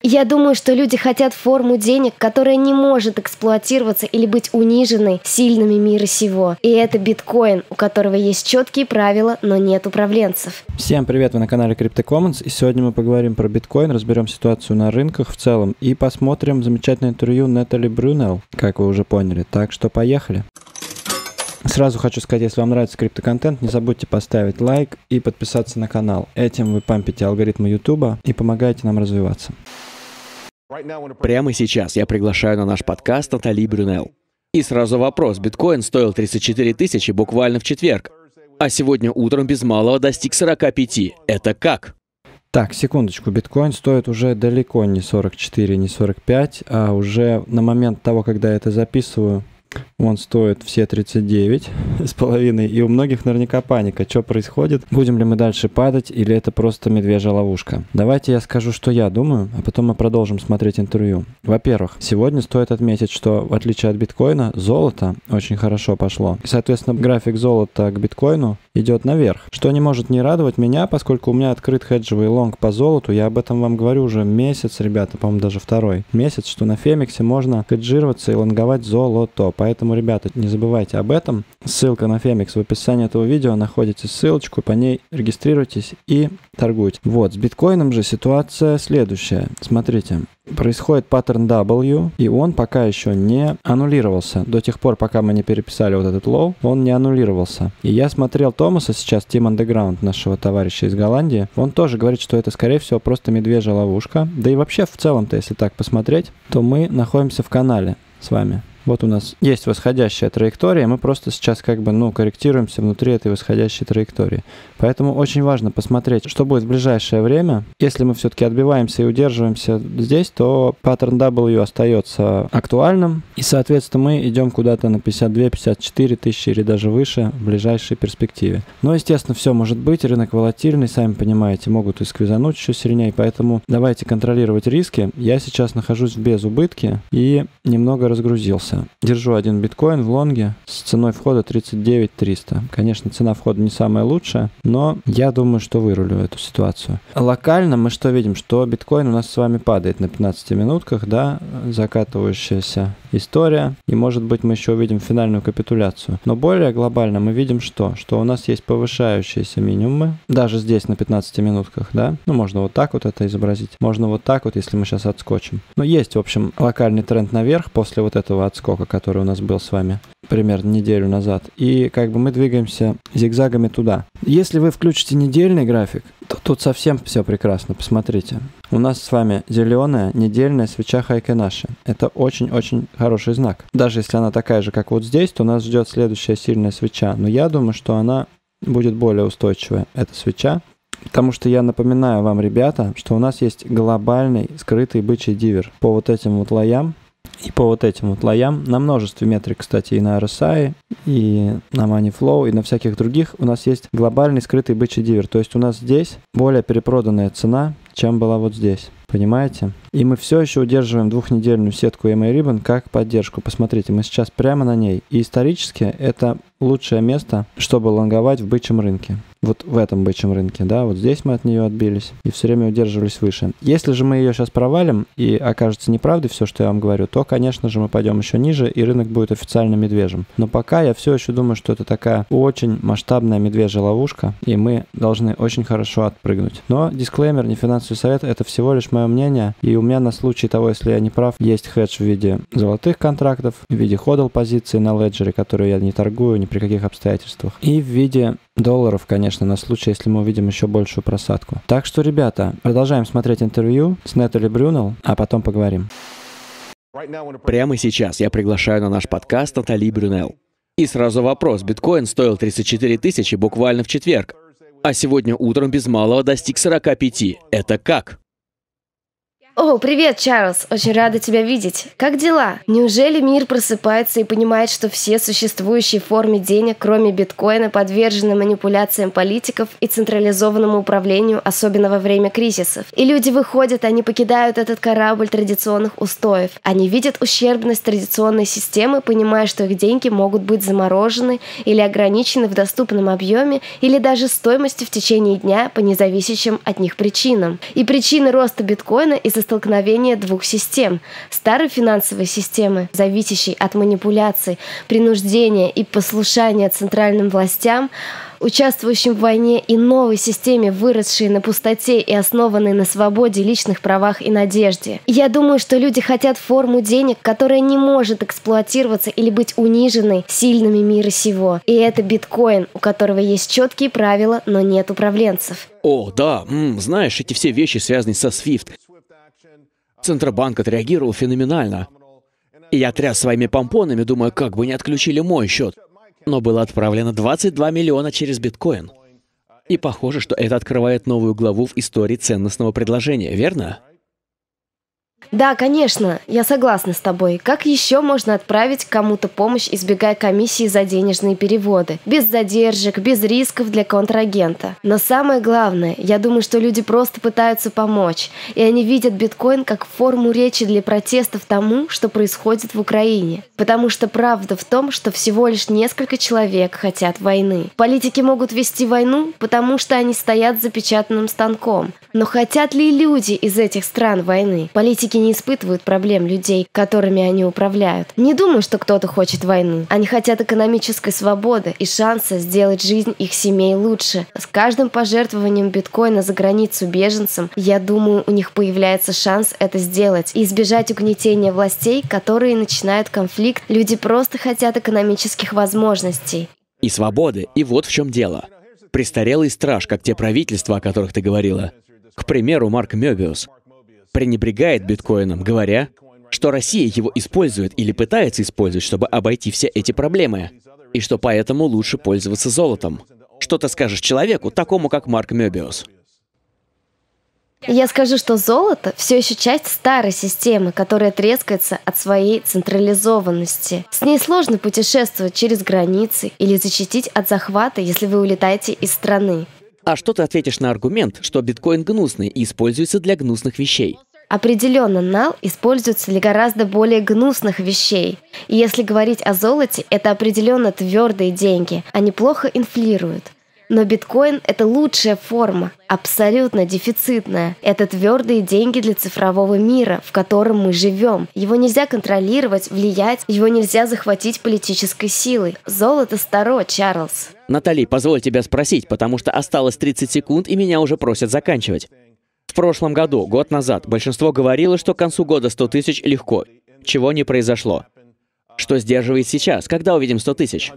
Я думаю, что люди хотят форму денег, которая не может эксплуатироваться или быть униженной сильными мира сего. И это биткоин, у которого есть четкие правила, но нет управленцев. Всем привет, вы на канале CryptoCommons, и сегодня мы поговорим про биткоин, разберем ситуацию на рынках в целом и посмотрим замечательное интервью Натали Брюнелл, как вы уже поняли. Так что поехали. Сразу хочу сказать, если вам нравится криптоконтент, не забудьте поставить лайк и подписаться на канал. Этим вы пампите алгоритмы YouTube и помогаете нам развиваться. Прямо сейчас я приглашаю на наш подкаст Натали Брюнелл. И сразу вопрос. Биткоин стоил 34 тысячи буквально в четверг, а сегодня утром без малого достиг 45. Это как? Так, секундочку. Биткоин стоит уже далеко не 44, не 45, а уже на момент того, когда я это записываю, он стоит все 39,5, и у многих наверняка паника. Что происходит? Будем ли мы дальше падать, или это просто медвежья ловушка? Давайте я скажу, что я думаю, а потом мы продолжим смотреть интервью. Во-первых, сегодня стоит отметить, что в отличие от биткоина, золото очень хорошо пошло. И, соответственно, график золота к биткоину идет наверх, что не может не радовать меня, поскольку у меня открыт хеджевый лонг по золоту. Я об этом вам говорю уже месяц, ребята, по-моему, даже второй месяц, что на Фемиксе можно хеджироваться и лонговать золото. Поэтому, ребята, не забывайте об этом. Ссылка на Фемикс в описании этого видео. Находите ссылочку, по ней регистрируйтесь и торгуйте. Вот, с биткоином же ситуация следующая. Смотрите. Происходит паттерн W, и он пока еще не аннулировался. До тех пор, пока мы не переписали вот этот лоу, он не аннулировался. И я смотрел Томаса сейчас, Team Underground, нашего товарища из Голландии. Он тоже говорит, что это, скорее всего, просто медвежья ловушка. Да и вообще, в целом-то, если так посмотреть, то мы находимся в канале с вами. Вот у нас есть восходящая траектория, мы просто сейчас корректируемся внутри этой восходящей траектории. Поэтому очень важно посмотреть, что будет в ближайшее время. Если мы все-таки отбиваемся и удерживаемся здесь, то паттерн W остается актуальным. И, соответственно, мы идем куда-то на 52-54 тысячи или даже выше в ближайшей перспективе. Но, естественно, все может быть. Рынок волатильный, сами понимаете, могут и сквизануть еще сильнее. Поэтому давайте контролировать риски. Я сейчас нахожусь в безубытке и немного разгрузился. Держу один биткоин в лонге с ценой входа 39 300. Конечно, цена входа не самая лучшая, но я думаю, что вырулю эту ситуацию. Локально мы что видим? Что биткоин у нас с вами падает на 15 минутках, да, закатывающаяся история, и может быть мы еще увидим финальную капитуляцию. Но более глобально мы видим что? Что у нас есть повышающиеся минимумы, даже здесь на 15 минутках, да, можно вот так вот это изобразить, можно вот так вот, если мы сейчас отскочим. Но есть, в общем, локальный тренд наверх после вот этого отскока, который у нас был с вами примерно неделю назад, и как бы мы двигаемся зигзагами туда. Если вы включите недельный график, то тут совсем все прекрасно, посмотрите. У нас с вами зеленая недельная свеча Хайкенаши. Это очень-очень хороший знак. Даже если она такая же, как вот здесь, то нас ждет следующая сильная свеча. Но я думаю, что она будет более устойчивая, эта свеча. Потому что я напоминаю вам, ребята, что у нас есть глобальный скрытый бычий дивер по вот этим вот лоям. И по вот этим вот лоям, на множестве метрик, кстати, и на RSI, и на Moneyflow, и на всяких других, у нас есть глобальный скрытый бычий дивер. То есть у нас здесь более перепроданная цена, чем была вот здесь. Понимаете? И мы все еще удерживаем двухнедельную сетку EMA Ribbon как поддержку. Посмотрите, мы сейчас прямо на ней. И исторически это лучшее место, чтобы лонговать в бычьем рынке. Вот в этом бычьем рынке, да, вот здесь мы от нее отбились и все время удерживались выше. Если же мы ее сейчас провалим и окажется неправдой все, что я вам говорю, то, конечно же, мы пойдем еще ниже и рынок будет официально медвежьим. Но пока я все еще думаю, что это такая очень масштабная медвежья ловушка, и мы должны очень хорошо отпрыгнуть. Но дисклеймер, не финансовый совет, это всего лишь мое мнение, и у меня на случай того, если я не прав, есть хедж в виде золотых контрактов, в виде ходл позиции на леджере, которые я не торгую ни при каких обстоятельствах, и в виде долларов, конечно, на случай, если мы увидим еще большую просадку. Так что, ребята, продолжаем смотреть интервью с Натали Брюнелл, а потом поговорим. Прямо сейчас я приглашаю на наш подкаст Натали Брюнелл. И сразу вопрос. Биткоин стоил 34 тысячи буквально в четверг, а сегодня утром без малого достиг 45. Это как? О, привет, Чарльз. Очень рада тебя видеть. Как дела? Неужели мир просыпается и понимает, что все существующие формы денег, кроме биткоина, подвержены манипуляциям политиков и централизованному управлению, особенно во время кризисов? И люди выходят, они покидают этот корабль традиционных устоев. Они видят ущербность традиционной системы, понимая, что их деньги могут быть заморожены или ограничены в доступном объеме или даже стоимости в течение дня по независящим от них причинам. И причины роста биткоина из из-за столкновения двух систем. Старой финансовой системы, зависящей от манипуляций, принуждения и послушания центральным властям, участвующим в войне, и новой системе, выросшей на пустоте и основанной на свободе, личных правах и надежде. Я думаю, что люди хотят форму денег, которая не может эксплуатироваться или быть униженной сильными мира сего. И это биткоин, у которого есть четкие правила, но нет управленцев. О, да, знаешь, эти все вещи связаны со SWIFT. Центробанк отреагировал феноменально. И я тряс своими помпонами, думая, как бы не отключили мой счет. Но было отправлено 22 миллиона через биткоин. И похоже, что это открывает новую главу в истории ценностного предложения, верно? Да, конечно, я согласна с тобой. Как еще можно отправить кому-то помощь, избегая комиссии за денежные переводы? Без задержек, без рисков для контрагента. Но самое главное, я думаю, что люди просто пытаются помочь. И они видят биткоин как форму речи для протестов тому, что происходит в Украине. Потому что правда в том, что всего лишь несколько человек хотят войны. Политики могут вести войну, потому что они стоят за печатным станком. Но хотят ли люди из этих стран войны? Политики не испытывают проблем людей, которыми они управляют. Не думаю, что кто-то хочет войны. Они хотят экономической свободы и шанса сделать жизнь их семей лучше. С каждым пожертвованием биткоина за границу беженцам, я думаю, у них появляется шанс это сделать и избежать угнетения властей, которые начинают конфликт. Люди просто хотят экономических возможностей. И свободы. И вот в чем дело. Престарелый страж, как те правительства, о которых ты говорила. К примеру, Марк Мёбиус пренебрегает биткоином, говоря, что Россия его использует или пытается использовать, чтобы обойти все эти проблемы, и что поэтому лучше пользоваться золотом. Что ты скажешь человеку, такому как Марк Мёбиус? Я скажу, что золото все еще часть старой системы, которая трескается от своей централизованности. С ней сложно путешествовать через границы или защитить от захвата, если вы улетаете из страны. А что ты ответишь на аргумент, что биткоин гнусный и используется для гнусных вещей? Определенно, нал используется для гораздо более гнусных вещей. И если говорить о золоте, это определенно твердые деньги, они плохо инфлируют. Но биткоин — это лучшая форма, абсолютно дефицитная. Это твердые деньги для цифрового мира, в котором мы живем. Его нельзя контролировать, влиять, его нельзя захватить политической силой. Золото старо, Чарльз. Натали, позволь тебя спросить, потому что осталось 30 секунд, и меня уже просят заканчивать. В прошлом году, год назад, большинство говорило, что к концу года 100 тысяч легко. Чего не произошло. Что сдерживает сейчас? Когда увидим 100 тысяч?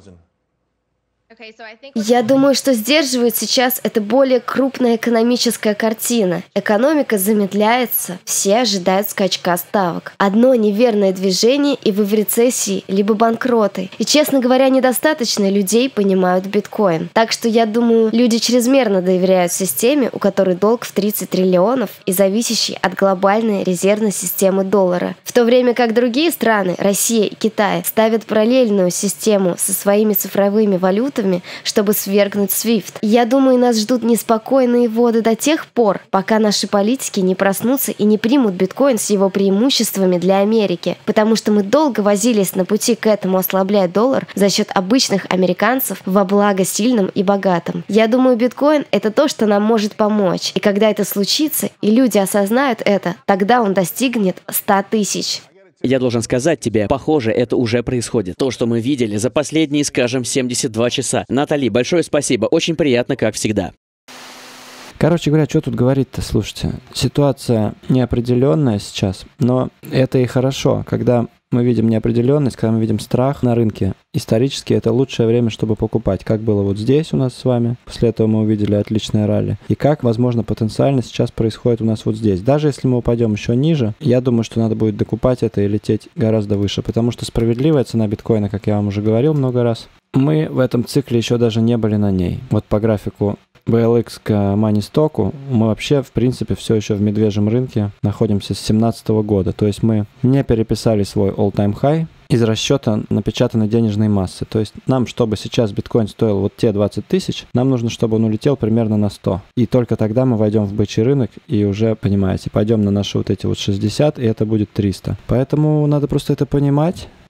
Я думаю, что сдерживает сейчас это более крупная экономическая картина. Экономика замедляется, все ожидают скачка ставок. Одно неверное движение, и вы в рецессии, либо банкроты. И, честно говоря, недостаточно людей понимают биткоин. Так что я думаю, люди чрезмерно доверяют системе, у которой долг в 30 триллионов и зависящий от глобальной резервной системы доллара. В то время как другие страны, Россия и Китай, ставят параллельную систему со своими цифровыми валютами, чтобы свергнуть SWIFT. Я думаю, нас ждут неспокойные воды до тех пор, пока наши политики не проснутся и не примут биткоин с его преимуществами для Америки. Потому что мы долго возились на пути к этому, ослабляя доллар за счет обычных американцев во благо сильным и богатым. Я думаю, биткоин — это то, что нам может помочь. И когда это случится, и люди осознают это, тогда он достигнет 100 тысяч. Я должен сказать тебе, похоже, это уже происходит. То, что мы видели за последние, скажем, 72 часа. Натали, большое спасибо. Очень приятно, как всегда. Короче говоря, что тут говорить-то, слушайте. Ситуация неопределенная сейчас, но это и хорошо, когда мы видим неопределенность, когда мы видим страх на рынке. Исторически это лучшее время, чтобы покупать. Как было вот здесь у нас с вами. После этого мы увидели отличное ралли. И как, возможно, потенциально сейчас происходит у нас вот здесь. Даже если мы упадем еще ниже, я думаю, что надо будет докупать это и лететь гораздо выше. Потому что справедливая цена биткоина, как я вам уже говорил много раз, мы в этом цикле еще даже не были на ней. Вот по графику BLX к Money Stock мы вообще, в принципе, все еще в медвежьем рынке находимся с 2017 года. То есть мы не переписали свой all-time high из расчета напечатанной денежной массы. То есть нам, чтобы сейчас биткоин стоил вот те 20 тысяч, нам нужно, чтобы он улетел примерно на 100. И только тогда мы войдем в бычий рынок и уже, понимаете, пойдем на наши вот эти вот 60, и это будет 300. Поэтому надо просто это понимать.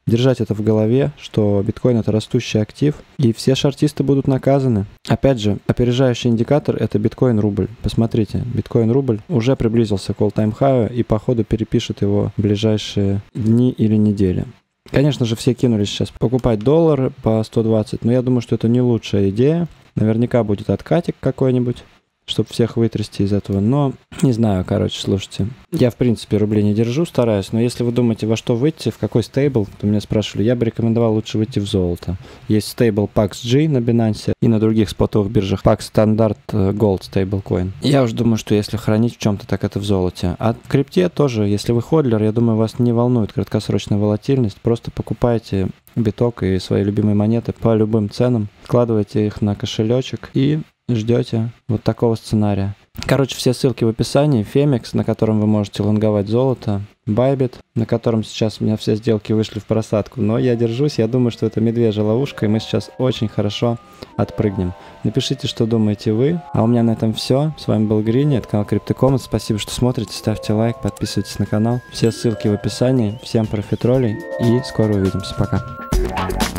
держать это в голове, что биткоин это растущий актив, и все шортисты будут наказаны. Опять же, опережающий индикатор это биткоин-рубль. Посмотрите, биткоин-рубль уже приблизился к all-time high и походу перепишет его в ближайшие дни или недели. Конечно же, все кинулись сейчас покупать доллары по 120, но я думаю, что это не лучшая идея. Наверняка будет откатик какой-нибудь, чтобы всех вытрясти из этого. Но не знаю, слушайте. Я, в принципе, рубли не держу, стараюсь. Но если вы думаете, во что выйти, в какой стейбл, то меня спрашивали, я бы рекомендовал лучше выйти в золото. Есть стейбл PAXG на Binance и на других спотовых биржах PAX Standard Gold Stablecoin. Я уже думаю, что если хранить в чем-то, так это в золоте. А в крипте тоже, если вы ходлер, я думаю, вас не волнует краткосрочная волатильность. Просто покупайте биток и свои любимые монеты по любым ценам, складывайте их на кошелечек и ждете вот такого сценария. Все ссылки в описании. Femex, на котором вы можете лонговать золото. Bybit, на котором сейчас у меня все сделки вышли в просадку. Но я держусь, я думаю, что это медвежья ловушка, и мы сейчас очень хорошо отпрыгнем. Напишите, что думаете вы. А у меня на этом все. С вами был Грини, это канал CryptoCommons. Спасибо, что смотрите, ставьте лайк, подписывайтесь на канал. Все ссылки в описании. Всем профитролей и скоро увидимся. Пока.